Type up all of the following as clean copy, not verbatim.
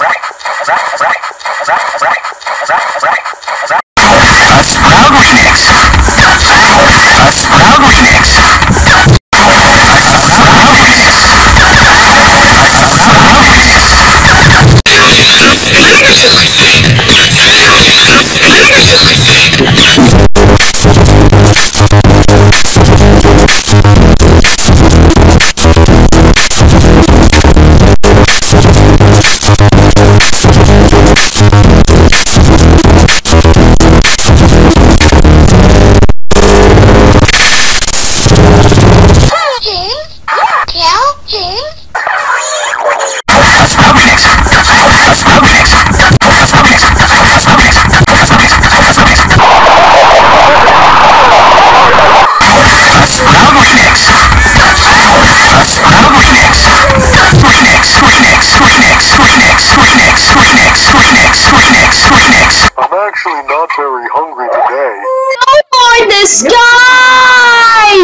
Actually not very hungry today. Go for the sky!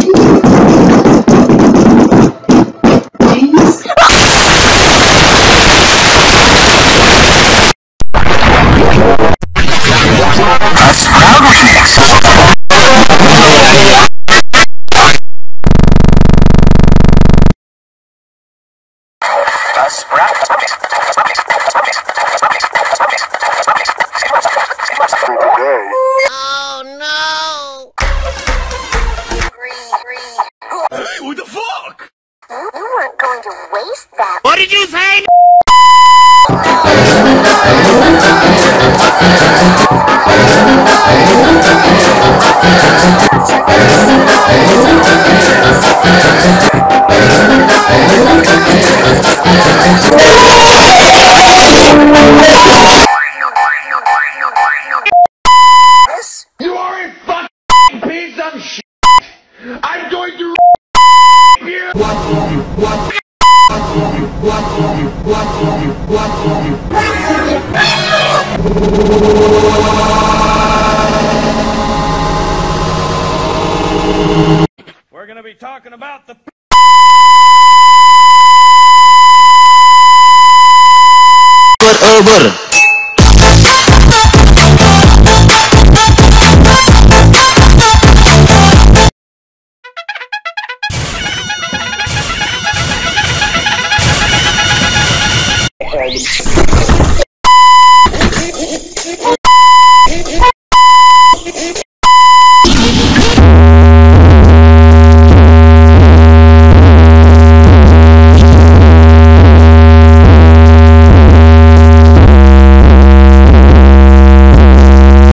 Oh no! Hey, what the fuck? You weren't going to waste that. What did you say? You are a fucking piece of shit! I'm going to you! We're gonna be talking about the over.